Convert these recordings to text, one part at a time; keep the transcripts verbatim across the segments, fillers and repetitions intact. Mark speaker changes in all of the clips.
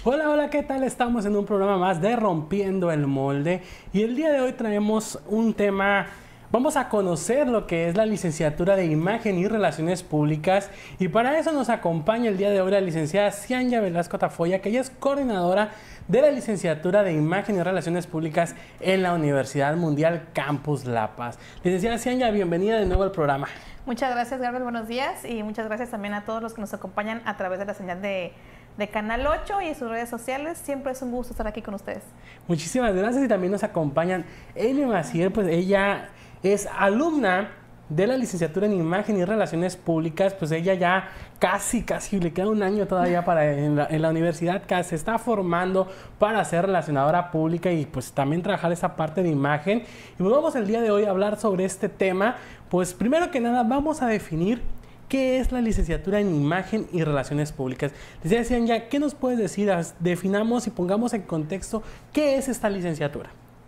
Speaker 1: Hola, hola, ¿qué tal? Estamos en un programa más de Rompiendo el Molde y el día de hoy traemos un tema, vamos a conocer lo que es la licenciatura de Imagen y Relaciones Públicas y para eso nos acompaña el día de hoy la licenciada Cianya Velasco Tafoya, que ella es coordinadora de la licenciatura de Imagen y Relaciones Públicas en la Universidad Mundial Campus La Paz. Licenciada Cianya, bienvenida de nuevo al programa.
Speaker 2: Muchas gracias, Gabriel, buenos días y muchas gracias también a todos los que nos acompañan a través de la señal de, de Canal ocho y sus redes sociales. Siempre es un gusto estar aquí con ustedes.
Speaker 1: Muchísimas gracias y también nos acompañan Amy Macier, pues ella es alumna de la licenciatura en Imagen y Relaciones Públicas, pues ella ya casi, casi le queda un año todavía para en la, en la universidad, que se está formando para ser relacionadora pública y pues también trabajar esa parte de imagen. Y pues vamos el día de hoy a hablar sobre este tema. Pues primero que nada vamos a definir qué es la licenciatura en Imagen y Relaciones Públicas. Les decían ya, ¿qué nos puedes decir? Definamos y pongamos en contexto qué es esta licenciatura.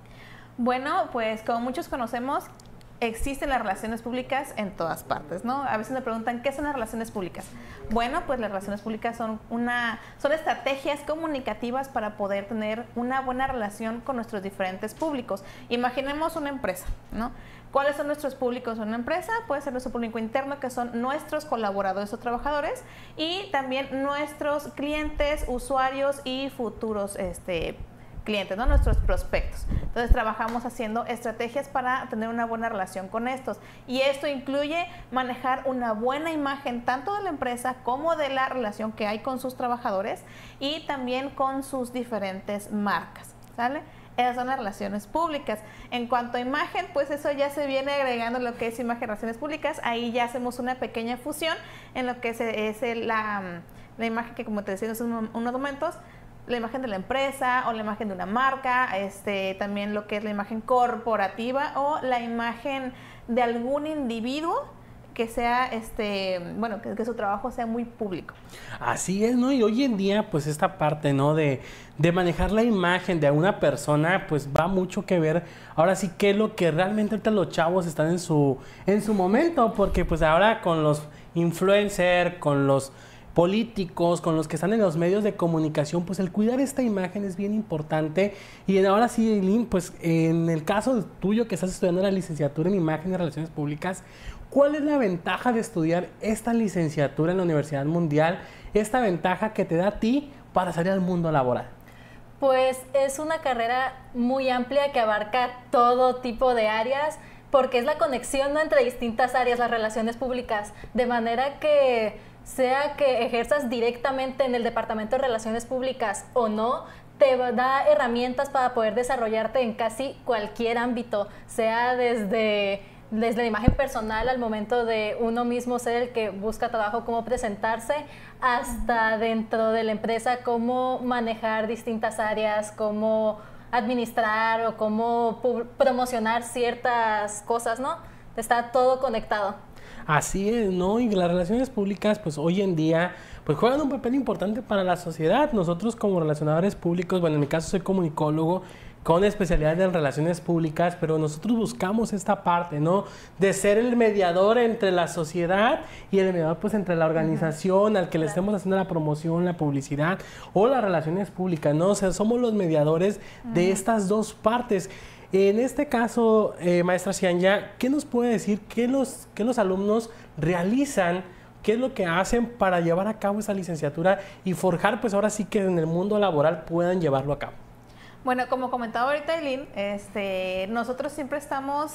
Speaker 2: Bueno, pues como muchos conocemos, existen las relaciones públicas en todas partes, ¿no? A veces me preguntan, ¿qué son las relaciones públicas? Bueno, pues las relaciones públicas son, una, son estrategias comunicativas para poder tener una buena relación con nuestros diferentes públicos. Imaginemos una empresa, ¿no? ¿Cuáles son nuestros públicos en una empresa? Puede ser nuestro público interno, que son nuestros colaboradores o trabajadores, y también nuestros clientes, usuarios y futuros este, clientes, ¿no? Nuestros prospectos. Entonces trabajamos haciendo estrategias para tener una buena relación con estos. Y esto incluye manejar una buena imagen tanto de la empresa como de la relación que hay con sus trabajadores y también con sus diferentes marcas, ¿sale? Esas son las relaciones públicas. En cuanto a imagen, pues eso ya se viene agregando lo que es imagen y relaciones públicas. Ahí ya hacemos una pequeña fusión en lo que es, es el, la, la imagen que, como te decía hace unos momentos, la imagen de la empresa o la imagen de una marca, este, también lo que es la imagen corporativa o la imagen de algún individuo que sea, este, bueno, que, que su trabajo sea muy público.
Speaker 1: Así es, ¿no? Y hoy en día, pues esta parte, ¿no? De, de manejar la imagen de una persona, pues va mucho que ver. Ahora sí que es lo que realmente ahorita los chavos están en su, en su momento, porque pues ahora con los influencers, con los políticos, con los que están en los medios de comunicación, pues el cuidar esta imagen es bien importante. Y ahora sí, Eileen, pues en el caso tuyo que estás estudiando la licenciatura en Imagen y Relaciones Públicas, ¿cuál es la ventaja de estudiar esta licenciatura en la Universidad Mundial? Esta ventaja que te da a ti para salir al mundo laboral.
Speaker 3: Pues es una carrera muy amplia que abarca todo tipo de áreas, porque es la conexión, ¿no?, entre distintas áreas, las relaciones públicas, de manera que sea que ejerzas directamente en el Departamento de Relaciones Públicas o no, te da herramientas para poder desarrollarte en casi cualquier ámbito, sea desde, desde la imagen personal al momento de uno mismo ser el que busca trabajo, cómo presentarse, hasta dentro de la empresa, cómo manejar distintas áreas, cómo administrar o cómo promocionar ciertas cosas, ¿no? Está todo conectado.
Speaker 1: Así es, ¿no? Y las relaciones públicas, pues hoy en día, pues juegan un papel importante para la sociedad. Nosotros como relacionadores públicos, bueno, en mi caso soy comunicólogo con especialidad en relaciones públicas, pero nosotros buscamos esta parte, ¿no? De ser el mediador entre la sociedad y el mediador, pues, entre la organización, uh-huh, al que le estemos haciendo la promoción, la publicidad o las relaciones públicas, ¿no? O sea, somos los mediadores uh-huh. de estas dos partes. En este caso, eh, maestra Cianya, ¿qué nos puede decir? ¿Qué los, qué los alumnos realizan? ¿Qué es lo que hacen para llevar a cabo esa licenciatura y forjar, pues ahora sí que en el mundo laboral puedan llevarlo a cabo?
Speaker 2: Bueno, como comentaba ahorita Eileen, este, nosotros siempre estamos,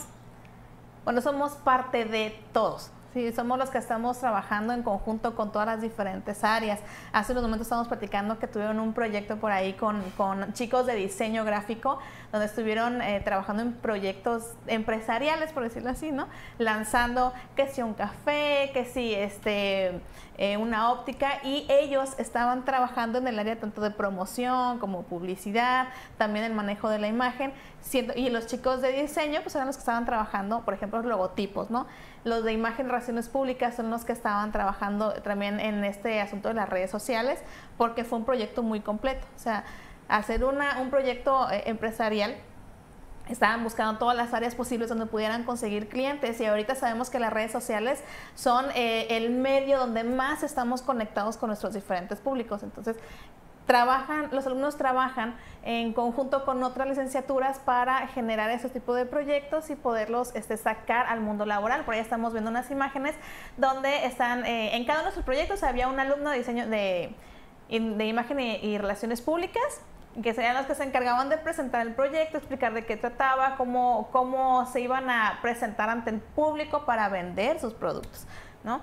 Speaker 2: bueno, somos parte de todos. Sí, somos los que estamos trabajando en conjunto con todas las diferentes áreas. Hace unos momentos estábamos platicando que tuvieron un proyecto por ahí con, con chicos de diseño gráfico, donde estuvieron eh, trabajando en proyectos empresariales, por decirlo así, ¿no? Lanzando que si un café, que si este, eh, una óptica, y ellos estaban trabajando en el área tanto de promoción como publicidad, también el manejo de la imagen, siendo, y los chicos de diseño pues eran los que estaban trabajando, por ejemplo, los logotipos, ¿no? Los de imagen y relaciones públicas son los que estaban trabajando también en este asunto de las redes sociales, porque fue un proyecto muy completo. O sea, hacer una, un proyecto eh, empresarial, estaban buscando todas las áreas posibles donde pudieran conseguir clientes, y ahorita sabemos que las redes sociales son eh, el medio donde más estamos conectados con nuestros diferentes públicos. Entonces, trabajan, los alumnos trabajan en conjunto con otras licenciaturas para generar ese tipo de proyectos y poderlos este, sacar al mundo laboral. Por ahí estamos viendo unas imágenes donde están, eh, en cada uno de sus proyectos había un alumno de diseño de, de imagen y, y relaciones públicas, que serían los que se encargaban de presentar el proyecto, explicar de qué trataba, cómo, cómo se iban a presentar ante el público para vender sus productos, ¿no?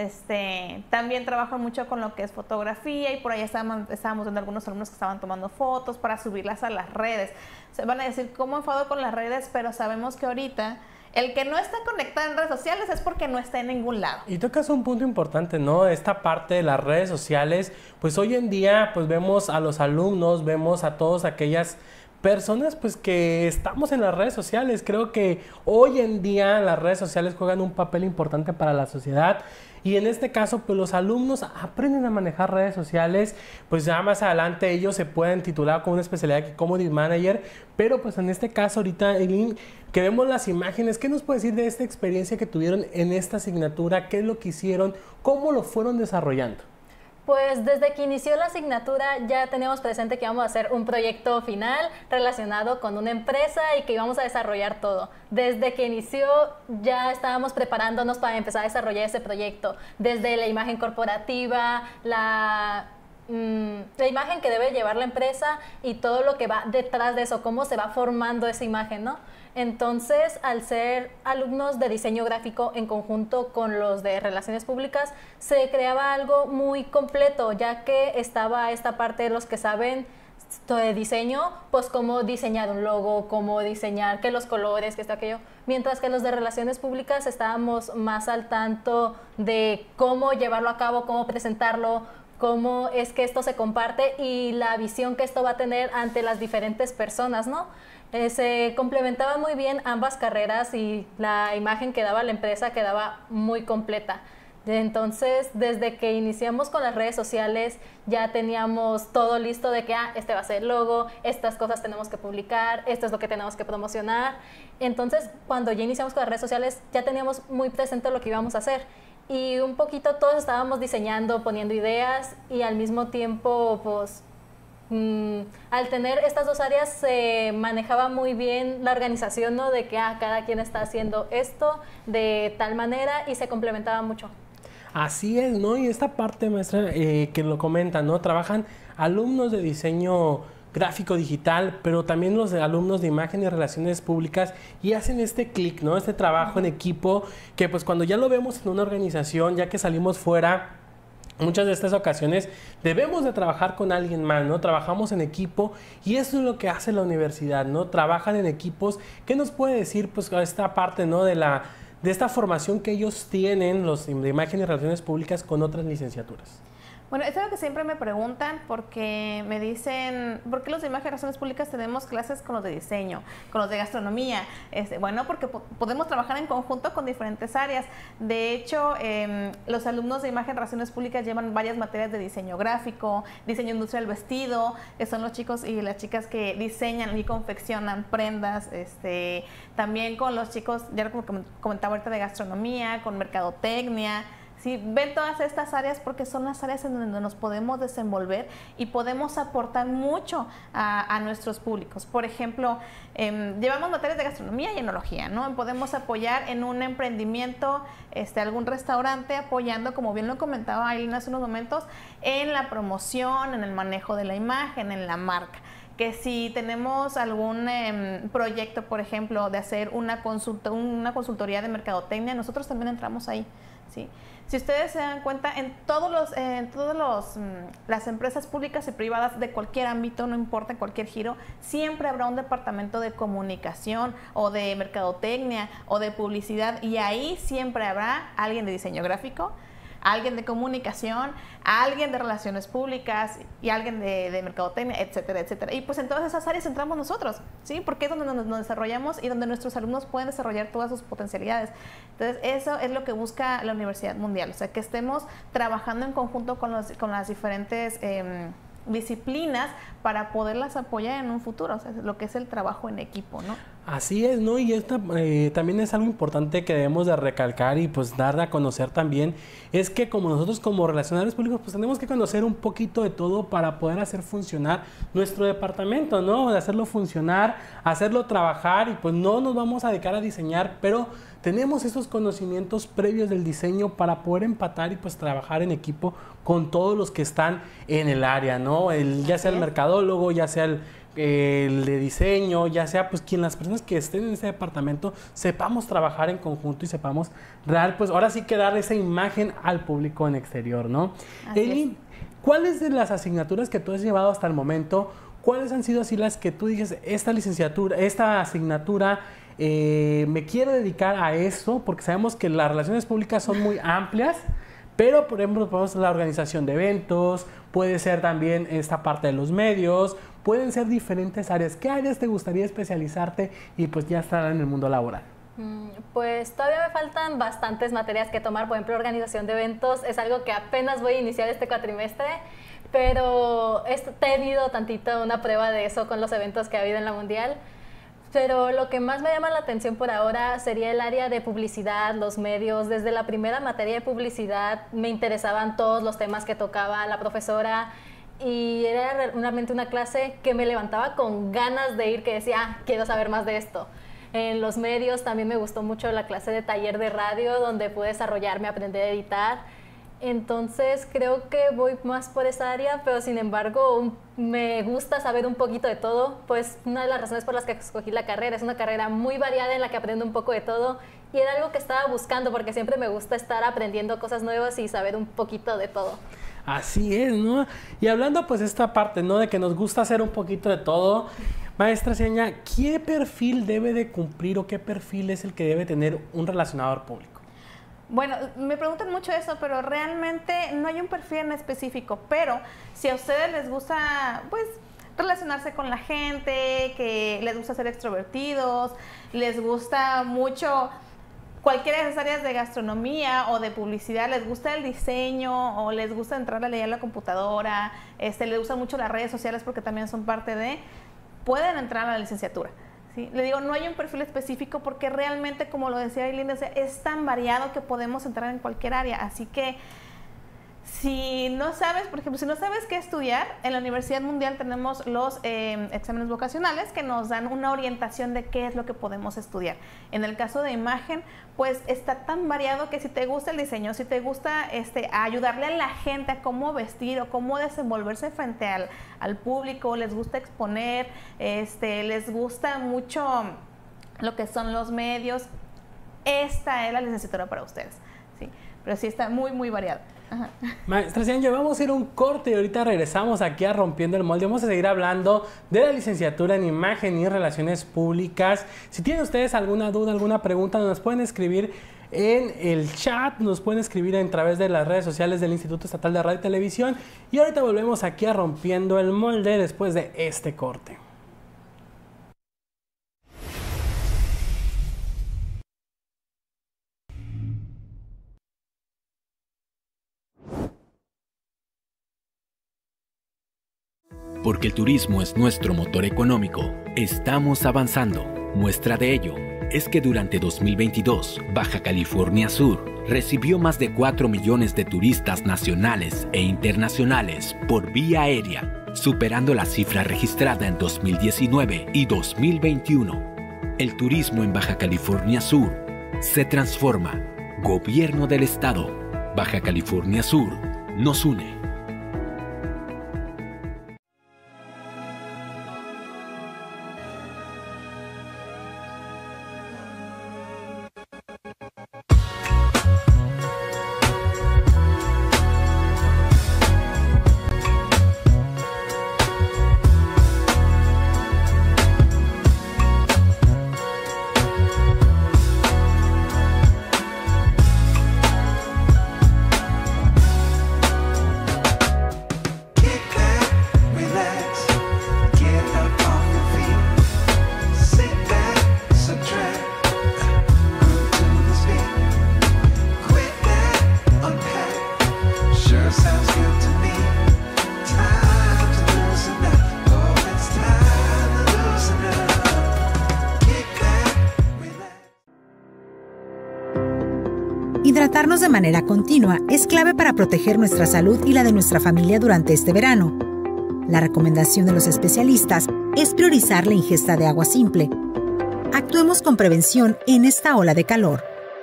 Speaker 2: Este, también trabajo mucho con lo que es fotografía y por ahí estábamos, estábamos viendo algunos alumnos que estaban tomando fotos para subirlas a las redes. Se van a decir, ¿cómo enfado con las redes? Pero sabemos que ahorita el que no está conectado en redes sociales es porque no está en ningún lado.
Speaker 1: Y tocas un punto importante, ¿no? Esta parte de las redes sociales, pues hoy en día pues vemos a los alumnos, vemos a todas aquellas personas pues que estamos en las redes sociales. Creo que hoy en día las redes sociales juegan un papel importante para la sociedad. Y en este caso, pues los alumnos aprenden a manejar redes sociales, pues ya más adelante ellos se pueden titular como una especialidad de Community Manager, pero pues en este caso ahorita, Eileen, que vemos las imágenes, ¿qué nos puede decir de esta experiencia que tuvieron en esta asignatura? ¿Qué es lo que hicieron? ¿Cómo lo fueron desarrollando?
Speaker 3: Pues desde que inició la asignatura ya teníamos presente que íbamos a hacer un proyecto final relacionado con una empresa y que íbamos a desarrollar todo. Desde que inició ya estábamos preparándonos para empezar a desarrollar ese proyecto. Desde la imagen corporativa, la, mmm, la imagen que debe llevar la empresa y todo lo que va detrás de eso, cómo se va formando esa imagen, ¿no? Entonces, al ser alumnos de diseño gráfico en conjunto con los de relaciones públicas, se creaba algo muy completo, ya que estaba esta parte de los que saben de diseño, pues cómo diseñar un logo, cómo diseñar, que los colores, que esto, aquello, mientras que los de relaciones públicas estábamos más al tanto de cómo llevarlo a cabo, cómo presentarlo, cómo es que esto se comparte y la visión que esto va a tener ante las diferentes personas, ¿no? Eh, se complementaban muy bien ambas carreras y la imagen que daba la empresa quedaba muy completa. Entonces, desde que iniciamos con las redes sociales, ya teníamos todo listo de que, ah, este va a ser el logo, estas cosas tenemos que publicar, esto es lo que tenemos que promocionar. Entonces, cuando ya iniciamos con las redes sociales, ya teníamos muy presente lo que íbamos a hacer. Y un poquito todos estábamos diseñando, poniendo ideas y al mismo tiempo, pues, Mm, al tener estas dos áreas se manejaba muy bien la organización, ¿no? De que ah, cada quien está haciendo esto de tal manera y se complementaba mucho.
Speaker 1: Así es, ¿no? Y esta parte, maestra, eh, que lo comentan, ¿no? Trabajan alumnos de diseño gráfico digital, pero también los de alumnos de imagen y relaciones públicas y hacen este clic, ¿no? Este trabajo en equipo que pues cuando ya lo vemos en una organización, ya que salimos fuera, muchas de estas ocasiones debemos de trabajar con alguien más, ¿no? Trabajamos en equipo y eso es lo que hace la universidad, ¿no? Trabajan en equipos. ¿Qué nos puede decir, pues, esta parte, ¿no? De la, de esta formación que ellos tienen, los de imagen y relaciones públicas, con otras licenciaturas?
Speaker 2: Bueno, es algo que siempre me preguntan porque me dicen, ¿por qué los de imagen y relaciones públicas tenemos clases con los de diseño, con los de gastronomía? Este, bueno, porque po podemos trabajar en conjunto con diferentes áreas. De hecho, eh, los alumnos de imagen y relaciones públicas llevan varias materias de diseño gráfico, diseño industrial vestido, que son los chicos y las chicas que diseñan y confeccionan prendas. Este, también con los chicos, ya como comentaba ahorita, de gastronomía, con mercadotecnia. Sí, ven todas estas áreas porque son las áreas en donde nos podemos desenvolver y podemos aportar mucho a, a nuestros públicos. Por ejemplo, eh, llevamos materias de gastronomía y enología, ¿no? Podemos apoyar en un emprendimiento, este, algún restaurante, apoyando, como bien lo comentaba Aileen hace unos momentos, en la promoción, en el manejo de la imagen, en la marca. Que si tenemos algún eh, proyecto, por ejemplo, de hacer una, consulta, una consultoría de mercadotecnia, nosotros también entramos ahí, ¿sí? Si ustedes se dan cuenta, en todos los, en todos los, mmm, las empresas públicas y privadas de cualquier ámbito, no importa cualquier giro, siempre habrá un departamento de comunicación o de mercadotecnia o de publicidad y ahí siempre habrá alguien de diseño gráfico, alguien de comunicación, alguien de relaciones públicas y alguien de, de mercadotecnia, etcétera, etcétera. Y pues en todas esas áreas entramos nosotros, ¿sí? Porque es donde nos, nos desarrollamos y donde nuestros alumnos pueden desarrollar todas sus potencialidades. Entonces, eso es lo que busca la Universidad Mundial, o sea, que estemos trabajando en conjunto con, los, con las diferentes eh, disciplinas para poderlas apoyar en un futuro, o sea, lo que es el trabajo en equipo, ¿no?
Speaker 1: Así es, ¿no? Y esta eh, también es algo importante que debemos de recalcar y pues dar a conocer también, es que como nosotros como relacionadores públicos pues tenemos que conocer un poquito de todo para poder hacer funcionar nuestro departamento, ¿no? De hacerlo funcionar, hacerlo trabajar y pues no nos vamos a dedicar a diseñar, pero tenemos esos conocimientos previos del diseño para poder empatar y pues trabajar en equipo con todos los que están en el área, ¿no? El, ya sea el mercadólogo, ya sea el el de diseño, ya sea pues quien las personas que estén en ese departamento sepamos trabajar en conjunto y sepamos real, pues ahora sí que dar esa imagen al público en exterior, ¿no? Eli, ¿cuáles de las asignaturas que tú has llevado hasta el momento, cuáles han sido así las que tú dices, esta licenciatura, esta asignatura, eh, me quiero dedicar a eso, porque sabemos que las relaciones públicas son muy amplias, pero por ejemplo podemos la organización de eventos, puede ser también esta parte de los medios, pueden ser diferentes áreas. ¿Qué áreas te gustaría especializarte y pues ya estar en el mundo laboral?
Speaker 3: Pues todavía me faltan bastantes materias que tomar. Por ejemplo, organización de eventos es algo que apenas voy a iniciar este cuatrimestre, pero he tenido tantito una prueba de eso con los eventos que ha habido en la Mundial. Pero lo que más me llama la atención por ahora sería el área de publicidad, los medios. Desde la primera materia de publicidad me interesaban todos los temas que tocaba la profesora y era realmente una clase que me levantaba con ganas de ir, que decía, ah, quiero saber más de esto. En los medios también me gustó mucho la clase de taller de radio, donde pude desarrollarme, aprender a editar. Entonces creo que voy más por esa área, pero sin embargo me gusta saber un poquito de todo, pues una de las razones por las que escogí la carrera es una carrera muy variada en la que aprendo un poco de todo y era algo que estaba buscando porque siempre me gusta estar aprendiendo cosas nuevas y saber un poquito de todo.
Speaker 1: Así es, ¿no? Y hablando pues de esta parte, ¿no? De que nos gusta hacer un poquito de todo, maestra Seña, ¿qué perfil debe de cumplir o qué perfil es el que debe tener un relacionador público?
Speaker 2: Bueno, me preguntan mucho eso, pero realmente no hay un perfil en específico, pero si a ustedes les gusta, pues, relacionarse con la gente, que les gusta ser extrovertidos, les gusta mucho cualquiera de esas áreas de gastronomía o de publicidad, les gusta el diseño o les gusta entrar a leer la computadora, este, les gustan mucho las redes sociales porque también son parte de, pueden entrar a la licenciatura. ¿Sí? Le digo, no hay un perfil específico porque realmente, como lo decía Aileen, es tan variado que podemos entrar en cualquier área. Así que si no sabes, por ejemplo, si no sabes qué estudiar, en la Universidad Mundial tenemos los eh, exámenes vocacionales que nos dan una orientación de qué es lo que podemos estudiar. En el caso de imagen, pues está tan variado que si te gusta el diseño, si te gusta este, ayudarle a la gente a cómo vestir o cómo desenvolverse frente al, al público, les gusta exponer, este, les gusta mucho lo que son los medios, esta es la licenciatura para ustedes. ¿Sí? Pero sí está muy, muy variado. Ajá.
Speaker 1: Maestra Seña, vamos a ir a un corte y ahorita regresamos aquí a Rompiendo el Molde. Vamos a seguir hablando de la licenciatura en Imagen y Relaciones Públicas. Si tienen ustedes alguna duda, alguna pregunta, nos pueden escribir en el chat, nos pueden escribir a través de las redes sociales del Instituto Estatal de Radio y Televisión. Y ahorita volvemos aquí a Rompiendo el Molde después de este corte.
Speaker 4: Porque el turismo es nuestro motor económico, estamos avanzando. Muestra de ello es que durante dos mil veintidós, Baja California Sur recibió más de cuatro millones de turistas nacionales e internacionales por vía aérea, superando la cifra registrada en dos mil diecinueve y dos mil veintiuno. El turismo en Baja California Sur se transforma. Gobierno del Estado. Baja California Sur nos une.
Speaker 5: Hidratarnos de manera continua es clave para proteger nuestra salud y la de nuestra familia durante este verano. La recomendación de los especialistas es priorizar la ingesta de agua simple. Actuemos con prevención en esta ola de calor.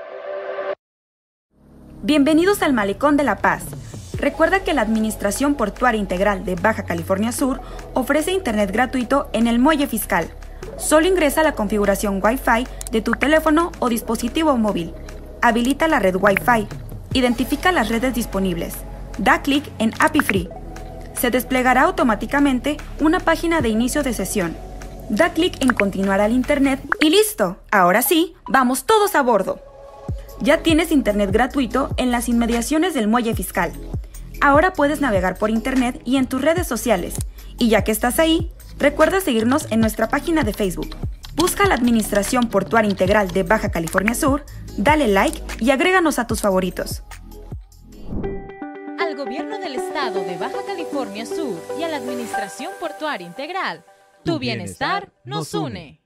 Speaker 6: Bienvenidos al Malecón de La Paz. Recuerda que la Administración Portuaria Integral de Baja California Sur ofrece internet gratuito en el muelle fiscal. Solo ingresa la configuración Wi-Fi de tu teléfono o dispositivo móvil. Habilita la red Wi-Fi. Identifica las redes disponibles. Da clic en A P I Free. Se desplegará automáticamente una página de inicio de sesión. Da clic en Continuar al Internet y ¡listo! Ahora sí, vamos todos a bordo. Ya tienes internet gratuito en las inmediaciones del muelle fiscal. Ahora puedes navegar por internet y en tus redes sociales. Y ya que estás ahí, recuerda seguirnos en nuestra página de Facebook. Busca la Administración Portuaria Integral de Baja California Sur, dale like y agréganos a tus favoritos.
Speaker 7: Al Gobierno del Estado de Baja California Sur y a la Administración Portuaria Integral, tu bienestar nos une.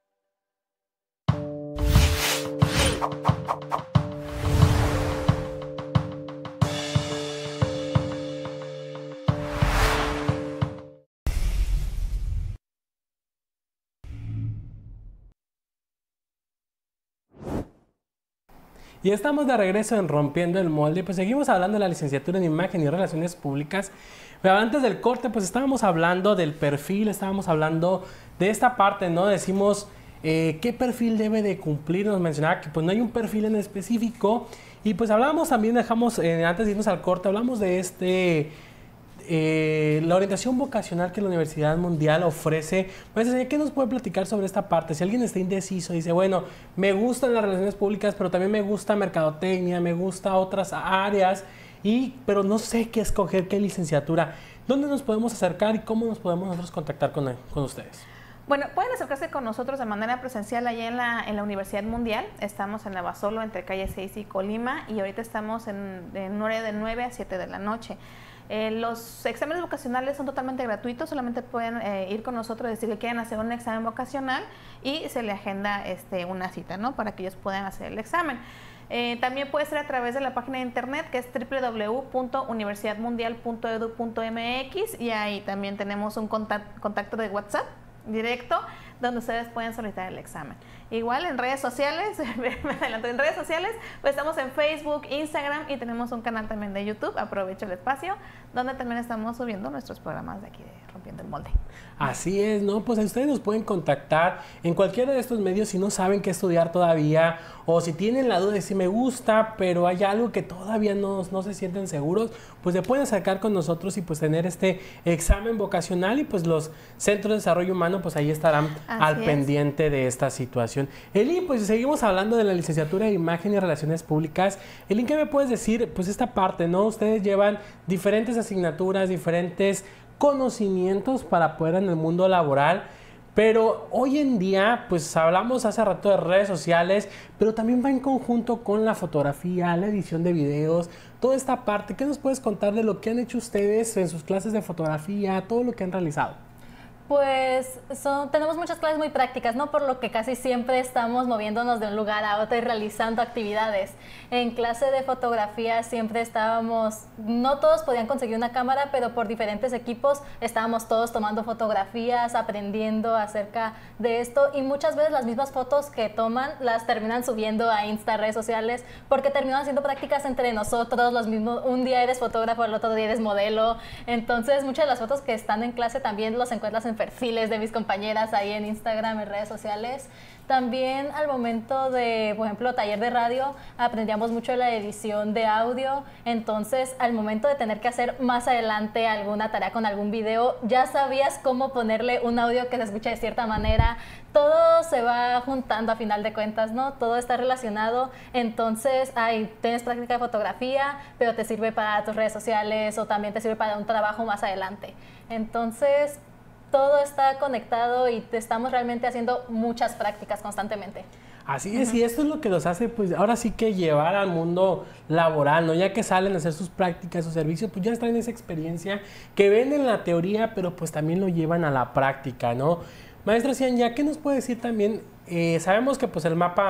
Speaker 1: Y estamos de regreso en Rompiendo el Molde, pues seguimos hablando de la licenciatura en Imagen y Relaciones Públicas. Pero antes del corte, pues estábamos hablando del perfil, estábamos hablando de esta parte, ¿no? Decimos, eh, ¿qué perfil debe de cumplir? Nos mencionaba que pues no hay un perfil en específico. Y pues hablábamos también, dejamos, eh, antes de irnos al corte, hablamos de este... Eh, la orientación vocacional que la Universidad Mundial ofrece. Pues, ¿qué nos puede platicar sobre esta parte? Si alguien está indeciso, dice, bueno, me gustan las relaciones públicas, pero también me gusta mercadotecnia, me gusta otras áreas, y, pero no sé qué escoger, qué licenciatura. ¿Dónde nos podemos acercar y cómo nos podemos nosotros contactar con, con ustedes?
Speaker 2: Bueno, pueden acercarse con nosotros de manera presencial allá en la, en la Universidad Mundial. Estamos en Navasolo, entre calle seis y Colima, y ahorita estamos en, en horario de nueve a siete de la noche. Eh, los exámenes vocacionales son totalmente gratuitos, solamente pueden eh, ir con nosotros y decir que quieren hacer un examen vocacional y se le agenda este, una cita, ¿no? Para que ellos puedan hacer el examen. Eh, también puede ser a través de la página de internet, que es doble u doble u doble u punto universidad mundial punto edu punto m x, y ahí también tenemos un contacto, contacto de WhatsApp directo donde ustedes pueden solicitar el examen. Igual en redes sociales, me adelanto, en redes sociales, pues estamos en Facebook, Instagram y tenemos un canal también de YouTube, aprovecho el espacio, donde también estamos subiendo nuestros programas de aquí de Rompiendo el Molde.
Speaker 1: Así es, ¿no? Pues ustedes nos pueden contactar en cualquiera de estos medios si no saben qué estudiar todavía, o si tienen la duda de si me gusta, pero hay algo que todavía no, no se sienten seguros, pues se pueden acercar con nosotros y pues tener este examen vocacional, y pues los centros de desarrollo humano pues ahí estarán Así al es. pendiente de esta situación. Eli, pues seguimos hablando de la licenciatura de Imagen y Relaciones Públicas. Eli, ¿qué me puedes decir? Pues esta parte, ¿no? Ustedes llevan diferentes asignaturas, diferentes conocimientos para poder en el mundo laboral, pero hoy en día, pues hablamos hace rato de redes sociales, pero también va en conjunto con la fotografía, la edición de videos, toda esta parte. ¿Qué nos puedes contar de lo que han hecho ustedes en sus clases de fotografía, todo lo que han realizado?
Speaker 3: Pues son, tenemos muchas clases muy prácticas, ¿no? Por lo que casi siempre estamos moviéndonos de un lugar a otro y realizando actividades. En clase de fotografía siempre estábamos, no todos podían conseguir una cámara, pero por diferentes equipos estábamos todos tomando fotografías, aprendiendo acerca de esto, y muchas veces las mismas fotos que toman las terminan subiendo a Insta, redes sociales, porque terminan haciendo prácticas entre nosotros, los mismos, un día eres fotógrafo, el otro día eres modelo. Entonces muchas de las fotos que están en clase también los encuentras en perfiles de mis compañeras ahí en Instagram, en redes sociales. También al momento de, por ejemplo, taller de radio, aprendíamos mucho de la edición de audio. Entonces, al momento de tener que hacer más adelante alguna tarea con algún video, ya sabías cómo ponerle un audio que se escuche de cierta manera. Todo se va juntando a final de cuentas, ¿no? Todo está relacionado. Entonces, ay, tienes práctica de fotografía, pero te sirve para tus redes sociales o también te sirve para un trabajo más adelante. Entonces, todo está conectado y estamos realmente haciendo muchas prácticas constantemente.
Speaker 1: Así es, uh-huh. Y esto es lo que los hace, pues, ahora sí que llevar al mundo laboral, ¿no? Ya que salen a hacer sus prácticas, sus servicios, pues ya traen esa experiencia que ven en la teoría, pero pues también lo llevan a la práctica, ¿no? Maestra Cian, ¿ya qué nos puede decir también? Eh, sabemos que pues el mapa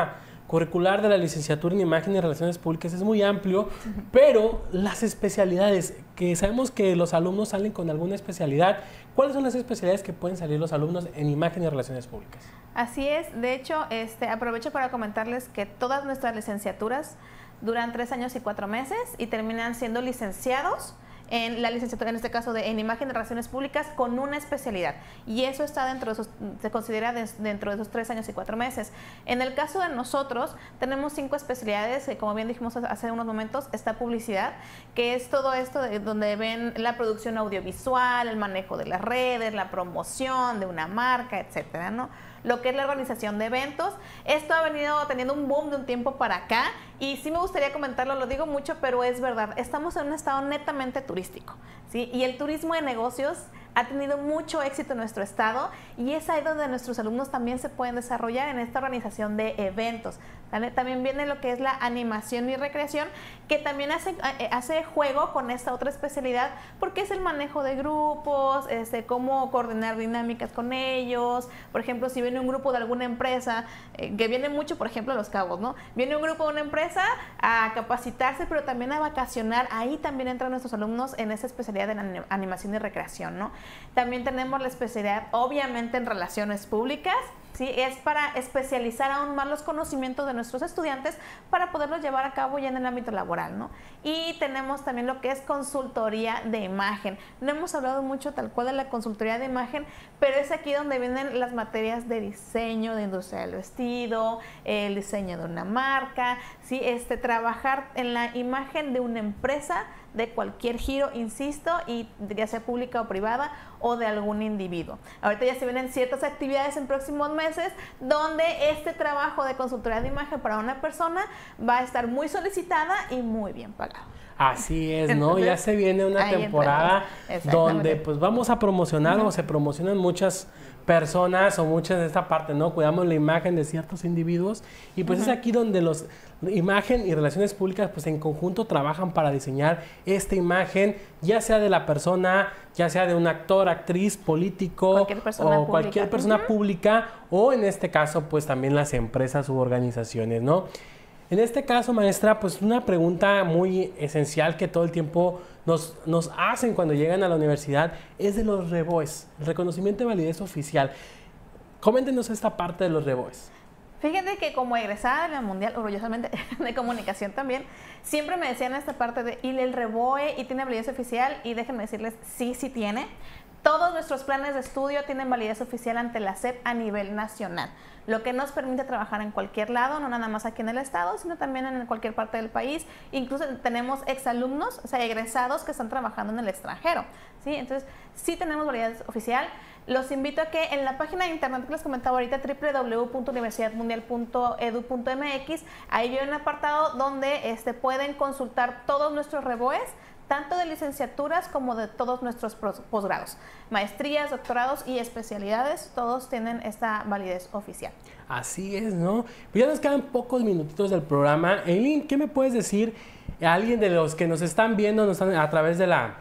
Speaker 1: curricular de la licenciatura en Imagen y Relaciones Públicas es muy amplio, uh-huh. pero las especialidades, que sabemos que los alumnos salen con alguna especialidad, ¿cuáles son las especialidades que pueden salir los alumnos en Imagen y Relaciones Públicas?
Speaker 2: Así es, de hecho, este, aprovecho para comentarles que todas nuestras licenciaturas duran tres años y cuatro meses y terminan siendo licenciados en la licenciatura, en este caso de en Imagen y Relaciones Públicas, con una especialidad. Y eso está dentro de esos, se considera de, dentro de esos tres años y cuatro meses. En el caso de nosotros, tenemos cinco especialidades, eh, como bien dijimos hace unos momentos, está publicidad, que es todo esto de, donde ven la producción audiovisual, el manejo de las redes, la promoción de una marca, etcétera, ¿no? Lo que es la organización de eventos. Esto ha venido teniendo un boom de un tiempo para acá y sí me gustaría comentarlo, lo digo mucho, pero es verdad, estamos en un estado netamente turístico, ¿sí? Y el turismo de negocios ha tenido mucho éxito en nuestro estado y es ahí donde nuestros alumnos también se pueden desarrollar en esta organización de eventos. ¿Vale? También viene lo que es la animación y recreación, que también hace, hace juego con esta otra especialidad, porque es el manejo de grupos, este, cómo coordinar dinámicas con ellos. Por ejemplo, si viene un grupo de alguna empresa, eh, que viene mucho, por ejemplo, a Los Cabos, ¿no? Viene un grupo de una empresa a capacitarse, pero también a vacacionar. Ahí también entran nuestros alumnos en esa especialidad de animación y recreación, ¿no? También tenemos la especialidad, obviamente, en relaciones públicas. Sí, es para especializar aún más los conocimientos de nuestros estudiantes para poderlos llevar a cabo ya en el ámbito laboral, ¿no? Y tenemos también lo que es consultoría de imagen. No hemos hablado mucho tal cual de la consultoría de imagen, pero es aquí donde vienen las materias de diseño, de industria del vestido, el diseño de una marca, ¿sí? Este, trabajar en la imagen de una empresa, de cualquier giro, insisto, y ya sea pública o privada, o de algún individuo. Ahorita ya se vienen ciertas actividades en próximos meses donde este trabajo de consultoría de imagen para una persona va a estar muy solicitada y muy bien pagado.
Speaker 1: Así es, ¿no? Entonces, ya se viene una temporada donde pues vamos a promocionar, uh-huh. o se promocionan muchas personas o muchas de esta parte, ¿no? Cuidamos la imagen de ciertos individuos y pues uh-huh. es aquí donde los imagen y relaciones públicas pues en conjunto trabajan para diseñar esta imagen, ya sea de la persona, ya sea de un actor, actriz, político
Speaker 2: cualquier persona
Speaker 1: o
Speaker 2: pública.
Speaker 1: cualquier persona
Speaker 2: uh-huh.
Speaker 1: pública, o en este caso pues también las empresas u organizaciones, ¿no? En este caso, maestra, pues una pregunta muy esencial que todo el tiempo nos, nos hacen cuando llegan a la universidad es de los REVOEs, el reconocimiento de validez oficial. Coméntenos esta parte de los REVOEs.
Speaker 2: Fíjense que como egresada de la Mundial, orgullosamente de comunicación también, siempre me decían esta parte de, ¿y el REVOE y tiene validez oficial? Y déjenme decirles, sí, sí tiene. Todos nuestros planes de estudio tienen validez oficial ante la S E P a nivel nacional, lo que nos permite trabajar en cualquier lado, no nada más aquí en el estado, sino también en cualquier parte del país. Incluso tenemos exalumnos, o sea, egresados que están trabajando en el extranjero, ¿sí? Entonces, sí tenemos validez oficial. Los invito a que en la página de internet que les comentaba ahorita, doble u doble u doble u punto universidad mundial punto edu punto m x, ahí viene un apartado donde este, pueden consultar todos nuestros REVOEs, tanto de licenciaturas como de todos nuestros posgrados, maestrías, doctorados y especialidades, todos tienen esta validez oficial.
Speaker 1: Así es, ¿no? Pues ya nos quedan pocos minutitos del programa. Eileen, ¿qué me puedes decir a alguien de los que nos están viendo nos están a través de la,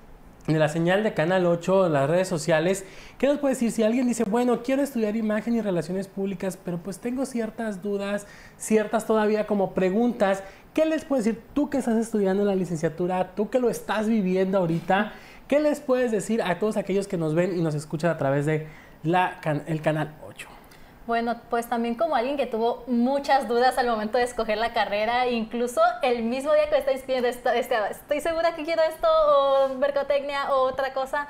Speaker 1: de la señal de Canal ocho, las redes sociales? ¿Qué nos puedes decir si alguien dice, bueno, quiero estudiar imagen y relaciones públicas, pero pues tengo ciertas dudas, ciertas todavía como preguntas? ¿Qué les puedes decir tú que estás estudiando la licenciatura, tú que lo estás viviendo ahorita? ¿Qué les puedes decir a todos aquellos que nos ven y nos escuchan a través de la, el Canal ocho?
Speaker 3: Bueno, pues también como alguien que tuvo muchas dudas al momento de escoger la carrera, incluso el mismo día que me estaba inscribiendo, estoy segura que quiero esto, o mercadotecnia, o otra cosa,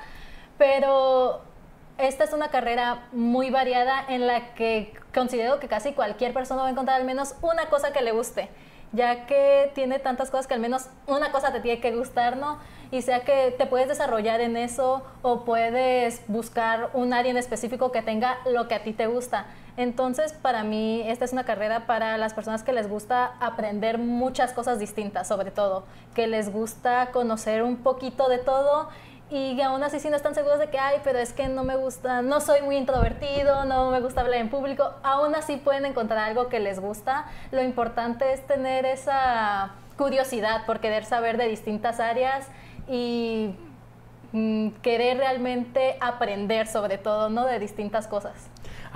Speaker 3: pero esta es una carrera muy variada en la que considero que casi cualquier persona va a encontrar al menos una cosa que le guste, ya que tiene tantas cosas que al menos una cosa te tiene que gustar, ¿no? Y sea que te puedes desarrollar en eso o puedes buscar un área en específico que tenga lo que a ti te gusta. Entonces, para mí, esta es una carrera para las personas que les gusta aprender muchas cosas distintas, sobre todo, que les gusta conocer un poquito de todo y aún así si no están seguros de que, ay, pero es que no me gusta, no soy muy introvertido, no me gusta hablar en público, aún así pueden encontrar algo que les gusta. Lo importante es tener esa curiosidad por querer saber de distintas áreas y mm, querer realmente aprender sobre todo, ¿no? De distintas cosas.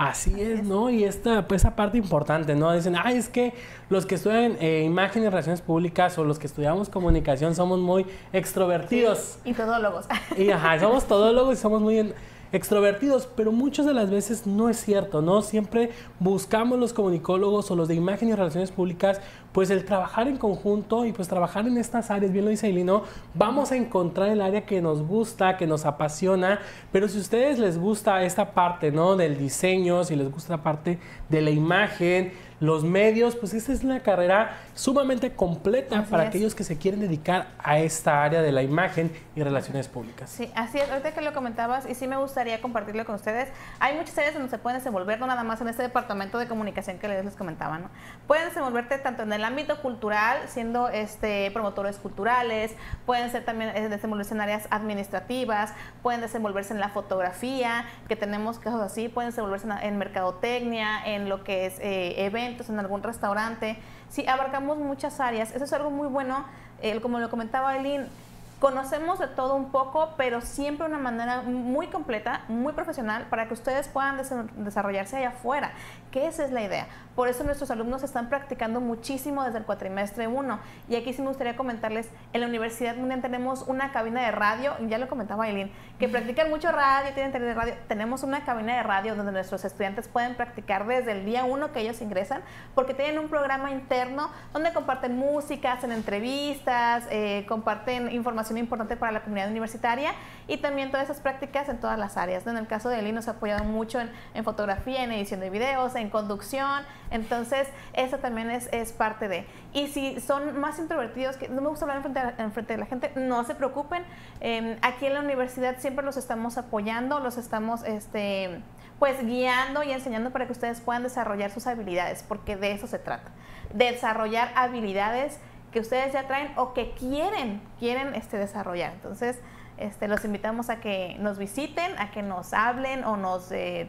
Speaker 1: Así es, ¿no? Y esta, pues, esa parte importante, ¿no? Dicen, ay, es que los que estudian eh, imagen y relaciones públicas o los que estudiamos comunicación somos muy extrovertidos.
Speaker 2: Sí, y todólogos.
Speaker 1: Y ajá, somos todólogos y somos muy extrovertidos, pero muchas de las veces no es cierto, ¿no? Siempre buscamos los comunicólogos o los de imagen y relaciones públicas, pues el trabajar en conjunto y pues trabajar en estas áreas, bien lo dice Aileen, ¿no? Vamos a encontrar el área que nos gusta, que nos apasiona, pero si a ustedes les gusta esta parte, ¿no? Del diseño, si les gusta la parte de la imagen, los medios, pues esta es una carrera sumamente completa
Speaker 2: Así
Speaker 1: para
Speaker 2: es.
Speaker 1: aquellos que se quieren dedicar a esta área de la imagen y relaciones públicas.
Speaker 2: Sí, así es. Ahorita que lo comentabas, y sí me gustaría compartirlo con ustedes, hay muchas áreas donde se pueden desenvolver, no nada más en este departamento de comunicación que les, les comentaba, ¿no? Pueden desenvolverte tanto en el ámbito cultural, siendo este, promotores culturales, pueden ser también eh, desenvolverse en áreas administrativas, pueden desenvolverse en la fotografía, que tenemos casos así, pueden desenvolverse en, en mercadotecnia, en lo que es eh, eventos, en algún restaurante. Sí, abarcamos muchas áreas. Eso es algo muy bueno, eh, como lo comentaba Aileen, conocemos de todo un poco, pero siempre de una manera muy completa, muy profesional, para que ustedes puedan des desarrollarse allá afuera, que esa es la idea. Por eso nuestros alumnos están practicando muchísimo desde el cuatrimestre uno. Y aquí sí me gustaría comentarles, en la Universidad Mundial tenemos una cabina de radio, ya lo comentaba Aileen, que practican mucho radio, tienen interés de radio. Tenemos una cabina de radio donde nuestros estudiantes pueden practicar desde el día uno que ellos ingresan, porque tienen un programa interno donde comparten música, hacen entrevistas, eh, comparten información importante para la comunidad universitaria y también todas esas prácticas en todas las áreas, ¿no? En el caso de Aileen nos ha apoyado mucho en, en fotografía, en edición de videos, en conducción, entonces eso también es, es parte de. Y si son más introvertidos, que no me gusta hablar en frente, a, en frente de la gente, no se preocupen, eh, aquí en la universidad siempre los estamos apoyando, los estamos este, pues guiando y enseñando para que ustedes puedan desarrollar sus habilidades, porque de eso se trata, de desarrollar habilidades que ustedes ya traen o que quieren, quieren este, desarrollar. Entonces, este, los invitamos a que nos visiten, a que nos hablen o nos eh,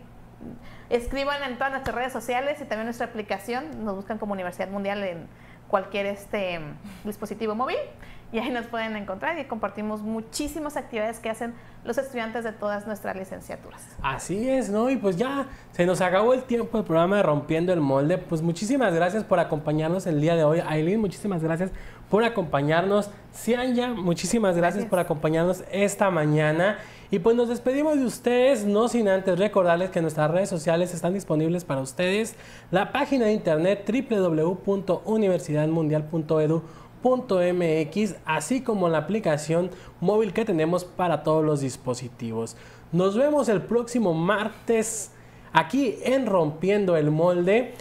Speaker 2: escriban en todas nuestras redes sociales y también nuestra aplicación. Nos buscan como Universidad Mundial en cualquier este, dispositivo móvil y ahí nos pueden encontrar y compartimos muchísimas actividades que hacen los estudiantes de todas nuestras licenciaturas.
Speaker 1: Así es, ¿no? Y pues ya se nos acabó el tiempo del programa de Rompiendo el Molde. Pues muchísimas gracias por acompañarnos el día de hoy. Aileen, muchísimas gracias por acompañarnos. Cianya, muchísimas gracias, gracias por acompañarnos esta mañana. Y pues nos despedimos de ustedes, no sin antes recordarles que nuestras redes sociales están disponibles para ustedes. La página de internet doble u doble u doble u punto universidad mundial punto edu punto m x, así como la aplicación móvil que tenemos para todos los dispositivos. Nos vemos el próximo martes aquí en Rompiendo el Molde.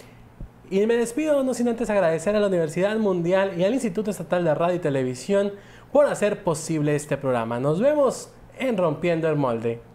Speaker 1: Y me despido no sin antes agradecer a la Universidad Mundial y al Instituto Estatal de Radio y Televisión por hacer posible este programa. Nos vemos en Rompiendo el Molde.